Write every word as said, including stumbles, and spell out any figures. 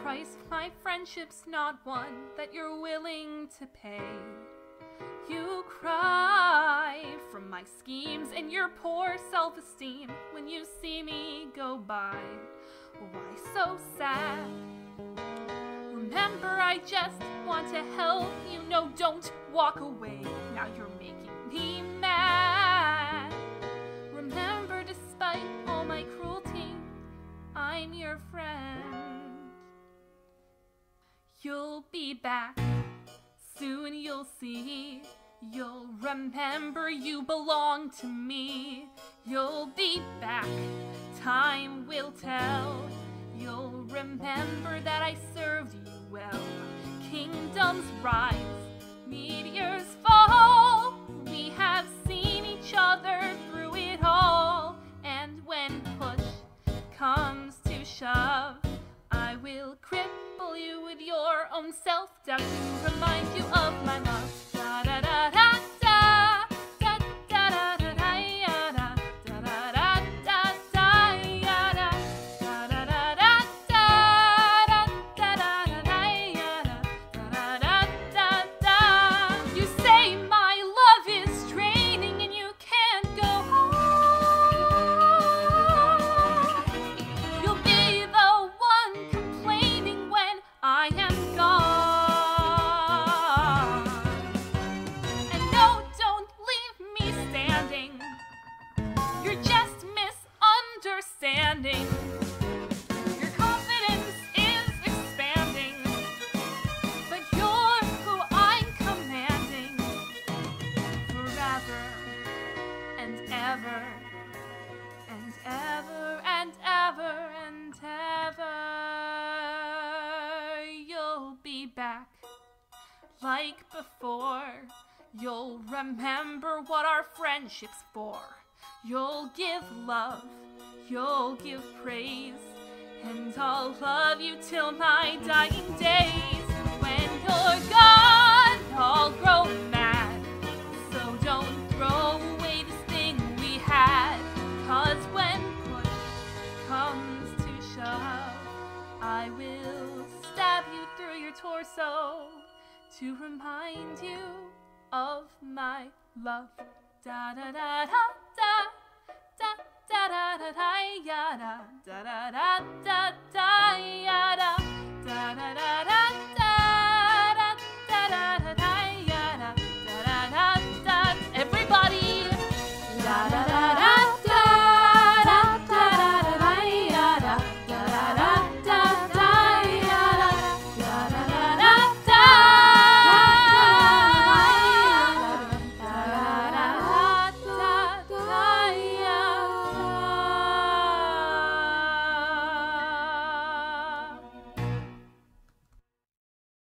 price of my friendship's not one that you're willing to pay. You cry from my schemes and your poor self-esteem when you see me go by. Why so sad? Remember, I just want to help you. No, don't walk away. Now you're making me mad. Remember, despite all my cruelty, I'm your friend. You'll be back. Soon you'll see. You'll remember you belong to me. You'll be back. Time will tell. You'll remember that I served you well. Kingdoms rise, meteors fall. We have seen each other through it all. And when push comes to shove, I will cripple you with your own self-doubt to remind you of my love. Da da da da da da da da da da ya da da da da da da ya da da da da da da da da da da ya da da da da da. You say my love is draining and you can't go home. You'll be the one complaining when I am gone. You're just misunderstanding. Your confidence is expanding, but you're who I'm commanding forever and ever and ever and ever and ever. You'll be back like before. You'll remember what our friendship's for. You'll give love, you'll give praise, and I'll love you till my dying days. When you're gone, I'll grow mad, so don't throw away this thing we had. Cause when push comes to shove, I will stab you through your torso to remind you of my love. Da da da da da da da da da ya da da da da da da ya da da da da da.